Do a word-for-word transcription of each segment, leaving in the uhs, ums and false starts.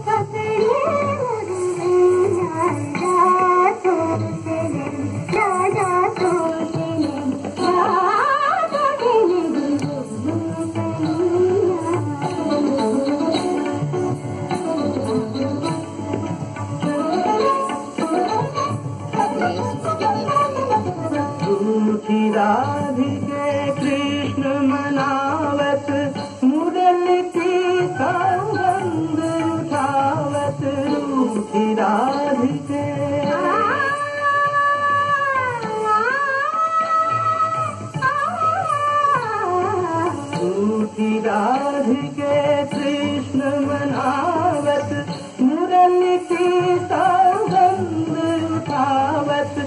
राधिके कृष्ण मनावत मुरली की सौगंध उठावत रूठी राधिके रूठी राधिके कृष्ण मनावत मुरली की सौगंध उठावत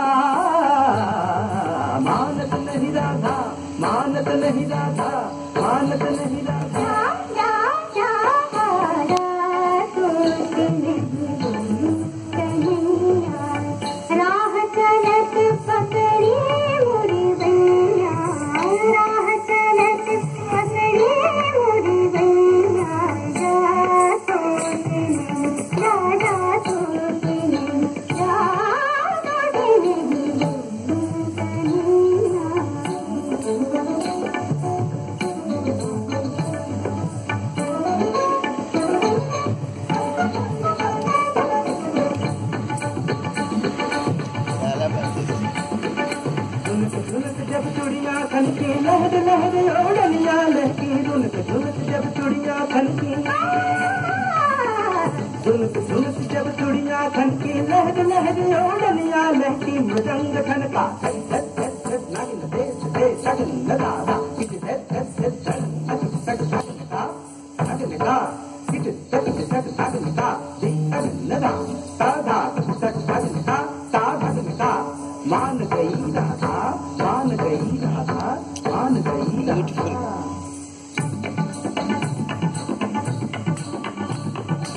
मानत नहीं राधा, मानत नहीं राधा, मानत नहीं राधा। राह चलत पकड़ी मुरी बैया, राह चलत पकड़ी मुरी बैया, जा तो जा जा तो जा जब चूड़ियाँ खनकी लहर लहर ओढ़नियाँ लहकी रुनक झुनक जब चूड़ियाँ खनकी रुनक झुनक जब चूड़ियाँ खनकी लहर लहर ओढ़नियाँ लहकी मृदंग खनका नागिन देश देश सगन नगारा किट देश देश सगन सग सग का नागिन का किट सग सग सगन का जी सगन नगा साधा सग सगन का साधा का मान गई राधा, मान गई राधा, मान गई राधा।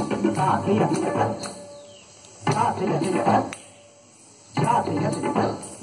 साथ ही रहकर, साथ ही रहकर, साथ ही रहकर।